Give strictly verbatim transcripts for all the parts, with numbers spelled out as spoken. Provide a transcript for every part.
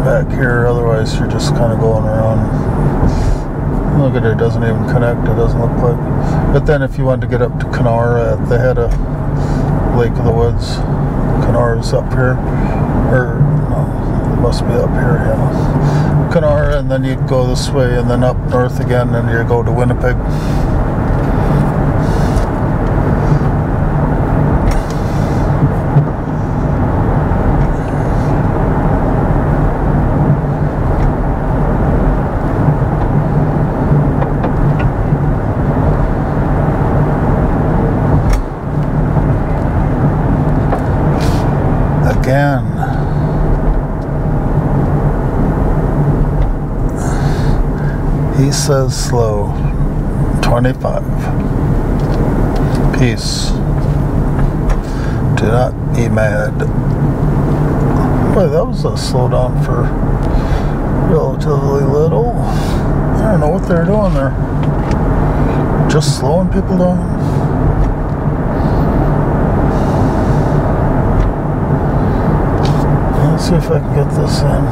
back here, otherwise you're just kind of going around. Look at it, it doesn't even connect, it doesn't look like. But then if you want to get up to Kenora at the head of Lake of the Woods, Kenora's up here, or no, it must be up here, yeah. Kenora, and then you go this way and then up north again and you go to Winnipeg. Again, he says slow, twenty-five. Peace. Do not be mad. Boy, that was a slowdown for relatively little. I don't know what they're doing there. Just slowing people down. Let's see if I can get this in.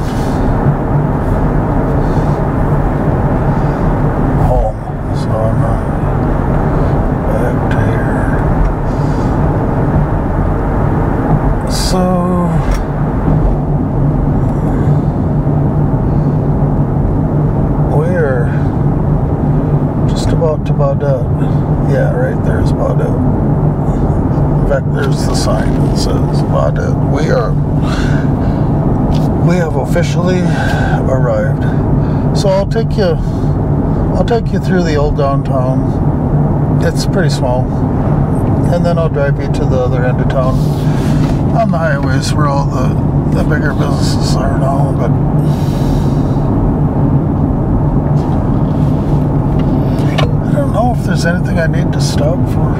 Home. So I'm uh, back to here. So we're just about to Baudette. Yeah, right there's Baudette. In fact, there's the sign that says Baudette. We are We have officially arrived. So I'll take you I'll take you through the old downtown. It's pretty small. And then I'll drive you to the other end of town on the highways where all the, the bigger businesses are now. But I don't know if there's anything I need to stop for.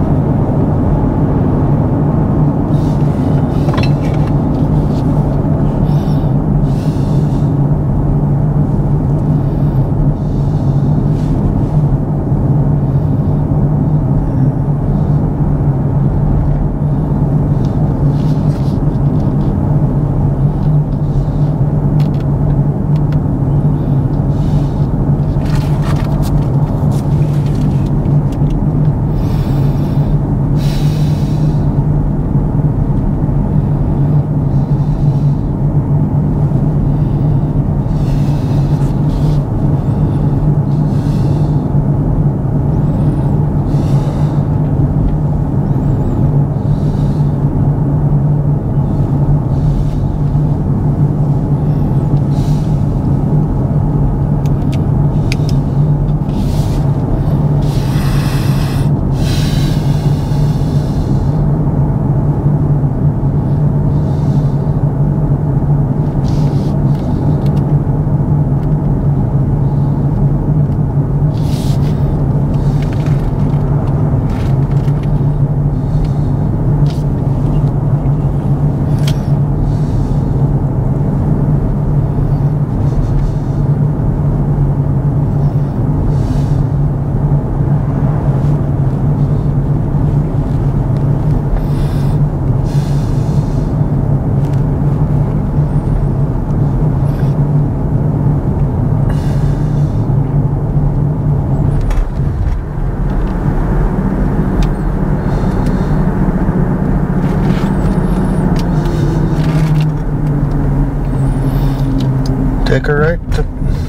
Take a right to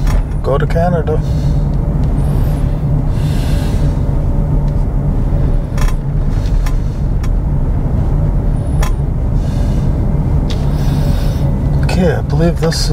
go to Canada. Okay, I believe this is